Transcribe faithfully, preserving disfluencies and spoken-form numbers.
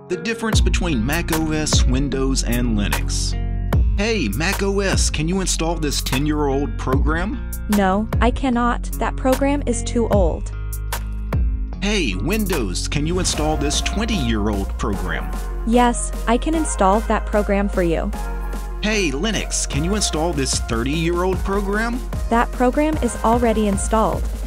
The difference between macOS, Windows, and Linux. Hey, macOS, can you install this ten-year-old program? No, I cannot. That program is too old. Hey, Windows, can you install this twenty-year-old program? Yes, I can install that program for you. Hey, Linux, can you install this thirty-year-old program? That program is already installed.